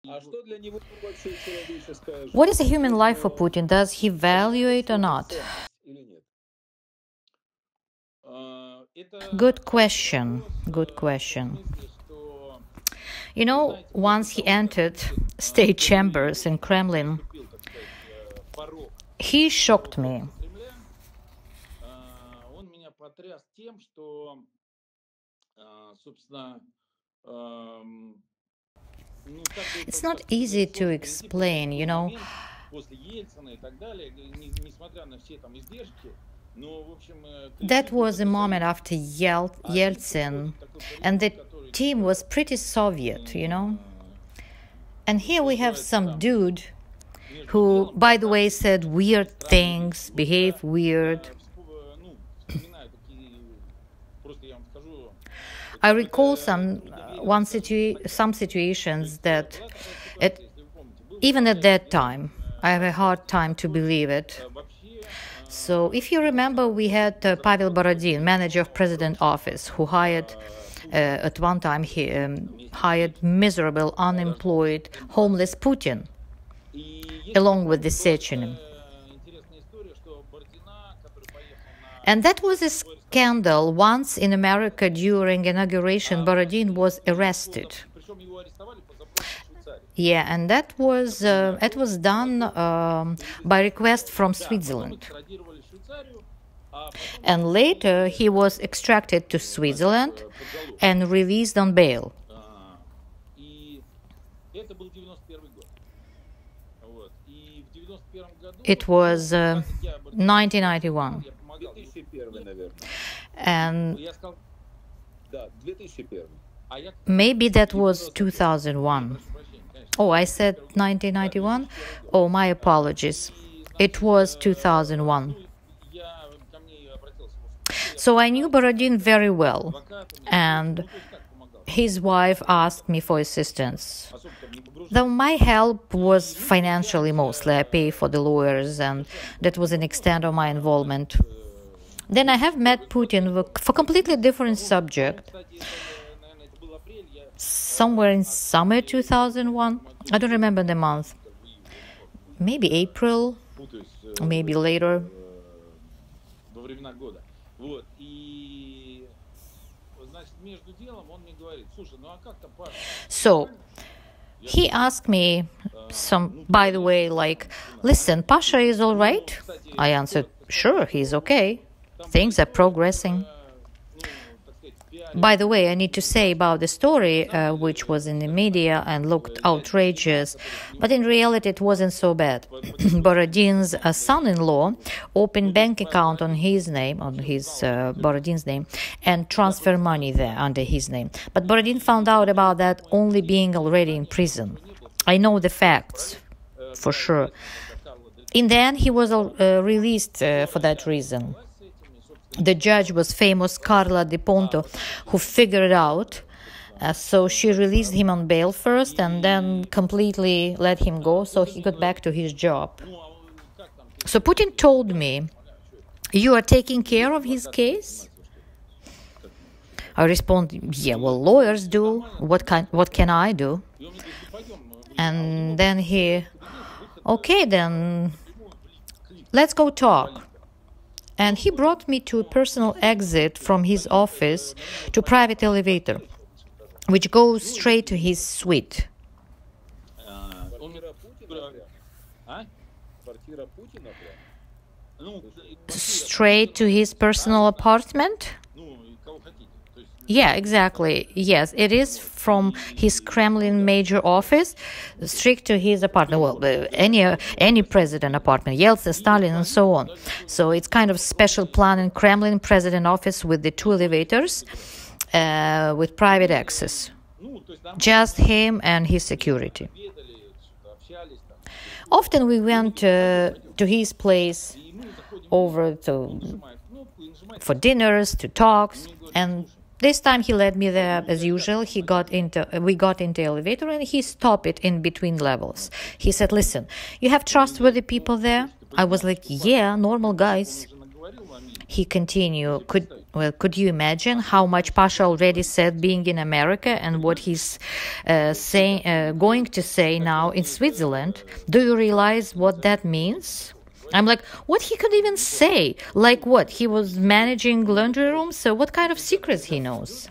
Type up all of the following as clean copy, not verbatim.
What is a human life for Putin? Does he value it or not? Good question. Good question. You know, once he entered state chambers in Kremlin, he shocked me. It's not easy to explain, you know. That was a moment after Yeltsin, and the team was pretty Soviet, you know. And here we have some dude who, by the way, said weird things, behaved weird. I recall some situations that, even at that time, I have a hard time to believe it. So, if you remember, we had Pavel Borodin, manager of President Office, who hired, at one time, he hired miserable, unemployed, homeless Putin, along with the Sechenib. And that was a scandal. Once in America during inauguration, Borodin was arrested. Yeah, and it was done by request from Switzerland. And later he was extracted to Switzerland and released on bail. It was 1991. And maybe that was 2001. Oh, I said 1991? Oh, my apologies. It was 2001. So I knew Borodin very well, and his wife asked me for assistance. Though my help was financially mostly, I pay for the lawyers, and that was an extent of my involvement. Then I have met Putin for a completely different subject. Somewhere in summer 2001, I don't remember the month. Maybe April, maybe later. So he asked me by the way, like, listen, Pasha is all right? I answered, sure, he's okay. Things are progressing. By the way, I need to say about the story, which was in the media and looked outrageous, but in reality it wasn't so bad. Borodin's son-in-law opened bank account on his name, Borodin's name, and transfer money there under his name. But Borodin found out about that only being already in prison. I know the facts, for sure. In the end, he was released for that reason. The judge was famous Carla Di Ponto, who figured it out. So she released him on bail first and then completely let him go, so he got back to his job. So Putin told me, you are taking care of his case? I respond, yeah, well, lawyers do. What can I do? And then okay, then let's go talk. And he brought me to a personal exit from his office to a private elevator, which goes straight to his suite. Straight to his personal apartment? Yeah, exactly. Yes, it is from his Kremlin major office straight to his apartment. Well, any president apartment, Yeltsin, Stalin, and so on. So it's kind of special plan in Kremlin president office with the 2 elevators with private access. Just him and his security. Often we went to his place for dinners, to talks, and this time he led me there as usual. We got into the elevator and he stopped it in between levels. He said, listen, you have trustworthy people there? I was like, yeah, normal guys. He continued, could you imagine how much Pasha already said being in America and what he's going to say now in Switzerland? Do you realize what that means? I'm like, what he could even say? Like what? He was managing laundry rooms? So what kind of secrets he knows?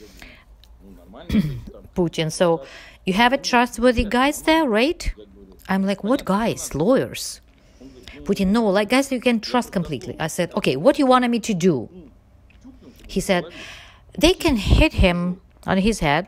Putin, so you have a trustworthy guys there, right? I'm like, what guys? Lawyers? Putin, no, like guys you can trust completely. I said, okay, what you wanted me to do? He said, they can hit him on his head,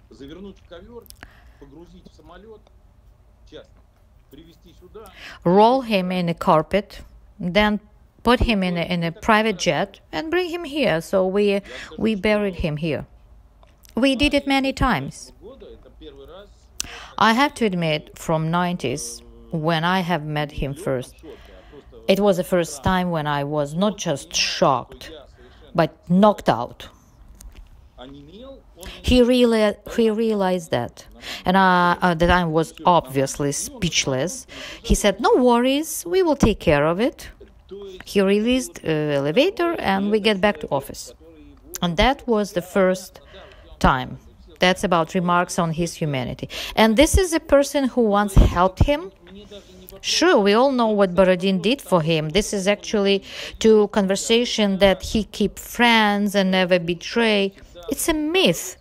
roll him in a carpet, then put him in a private jet and bring him here. So we buried him here. We did it many times. I have to admit, from 90s, when I have met him first, it was the first time when I was not just shocked, but knocked out. He realized that, and at the time was obviously speechless. He said, "No worries, we will take care of it." He released the elevator, and we get back to office. And that was the first time. That's about remarks on his humanity. And this is a person who once helped him. Sure, we all know what Borodin did for him. This is actually to conversation that he keep friends and never betray. It's a myth.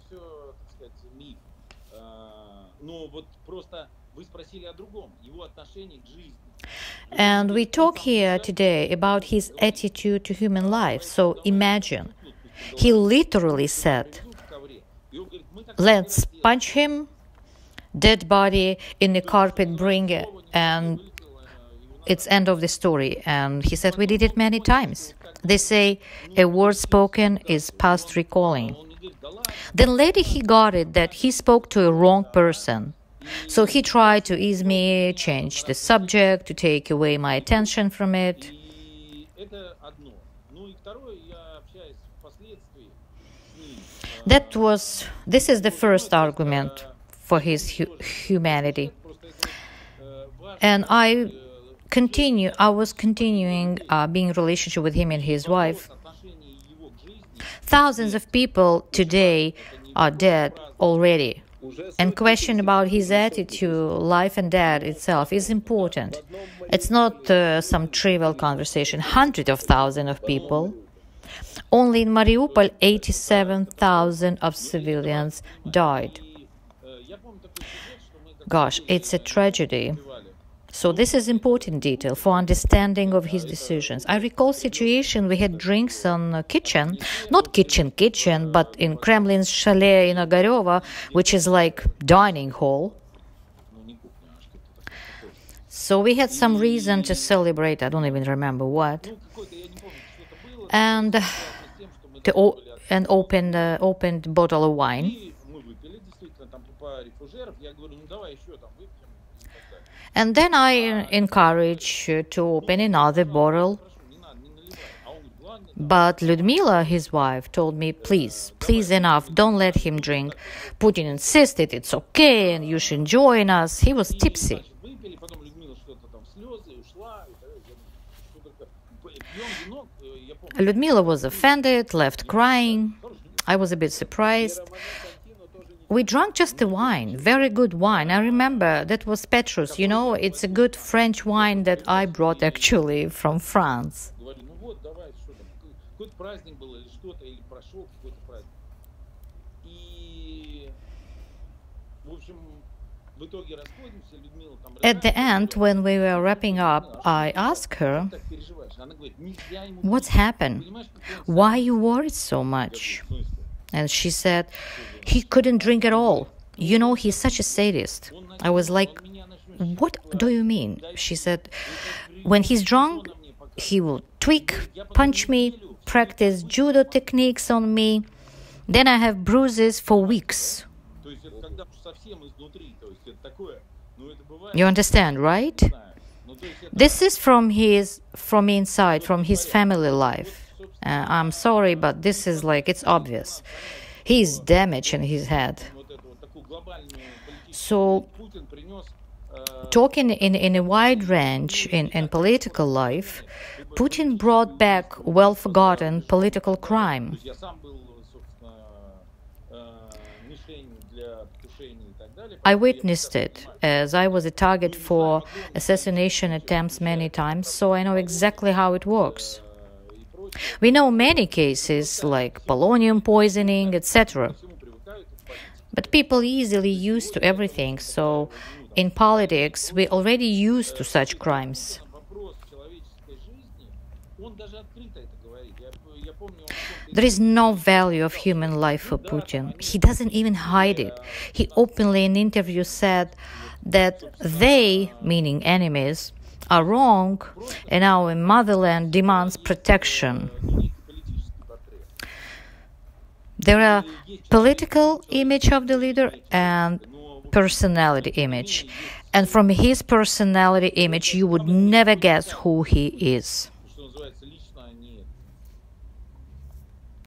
And we talk here today about his attitude to human life. So imagine, he literally said, let's punch him, dead body in the carpet, bring it, and it's end of the story. And he said, we did it many times. They say a word spoken is past recalling. Then later he got it that he spoke to a wrong person. So he tried to ease me, change the subject, to take away my attention from it. This is the first argument for his humanity. And I was continuing being in a relationship with him and his wife. Thousands of people today are dead already. And question about his attitude, life and death itself is important. It's not some trivial conversation. Hundreds of thousands of people. Only in Mariupol, 87,000 of civilians died. Gosh, it's a tragedy. So this is important detail for understanding of his decisions. I recall situation we had drinks on kitchen, not kitchen, but in Kremlin's chalet in Ogareva, which is like dining hall. So we had some reason to celebrate. I don't even remember what. And opened bottle of wine. And then I encouraged to open another bottle. But Lyudmila, his wife, told me, please enough, don't let him drink. Putin insisted it's okay and you should join us. He was tipsy. Lyudmila was offended, left crying. I was a bit surprised. We drank just the wine, very good wine. I remember that was Petrus, it's a good French wine that I brought actually from France. At the end, when we were wrapping up, I asked her, what's happened? Why you worried so much? And she said, he couldn't drink at all. He's such a sadist. I was like, what do you mean? She said, when he's drunk, he will tweak, punch me, practice judo techniques on me. Then I have bruises for weeks. You understand, right? This is from inside, from his family life. I'm sorry, but this is it's obvious. He's damaged in his head. So talking in a wide range in political life, Putin brought back well-forgotten political crime. I witnessed it, as I was a target for assassination attempts many times, so I know exactly how it works. We know many cases like polonium poisoning, etc. But people easily used to everything, so in politics we already used to such crimes. There is no value of human life for Putin. He doesn't even hide it. He openly in interviews said that they, meaning enemies, are wrong and our motherland demands protection. There are political image of the leader and personality image. And from his personality image, you would never guess who he is.